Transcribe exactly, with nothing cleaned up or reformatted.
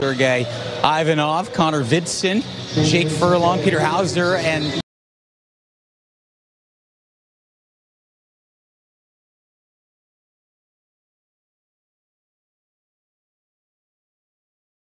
Sergei Ivanov, Connor Vidson, Jake Furlong, Petr Hauser, and